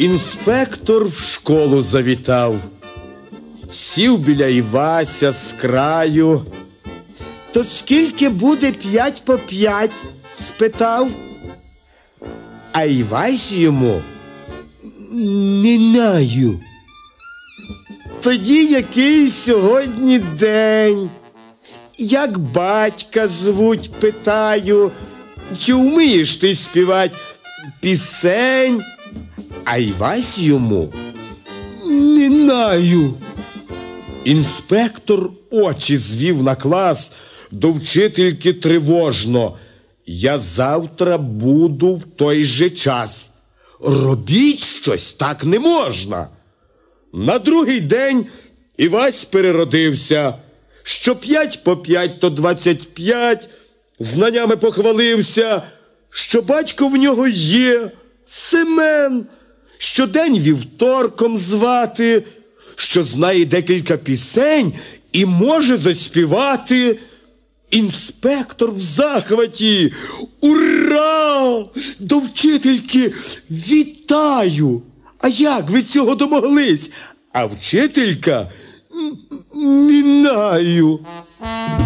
Інспектор в школу завітав. Сів біля Івася з краю. «То скільки буде 5 по 5?» – спитав. А Івась йому: «Не знаю». «Тоді який сьогодні день? Як батька звуть, питаю, чи вмієш ти співати пісень?» А Івась йому: «Не знаю». Інспектор очі звів на клас, до вчительки тривожно: «Я завтра буду в той же час. Робіть щось, так не можна». На другий день Івась переродився. Що 5 по 5, то 25. Знаннями похвалився, що батько в нього є Семен, що день вівторком звати, що знає декілька пісень і може заспівати. Інспектор в захваті: «Ура! До вчительки вітаю! А як ви цього домоглись?» А вчителька: «Не знаю».